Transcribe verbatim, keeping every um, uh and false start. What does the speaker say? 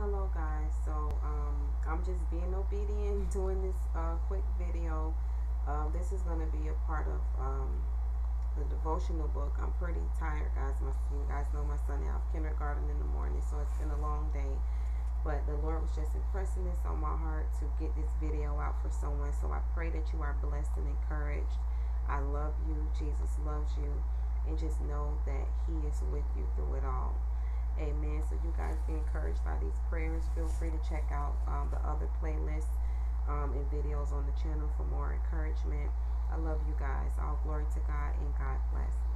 Hello guys, so um, I'm just being obedient doing this uh, quick video. Uh, this is going to be a part of um, the devotional book. I'm pretty tired guys. My, you guys know my son have kindergarten in the morning, so it's been a long day. But the Lord was just impressing this on my heart to get this video out for someone. So I pray that you are blessed and encouraged. I love you. Jesus loves you. And just know that he is with you through it all. Amen. So you guys be encouraged by these prayers. Feel free to check out um, the other playlists um, and videos on the channel for more encouragement. I love you guys. All glory to God and God bless.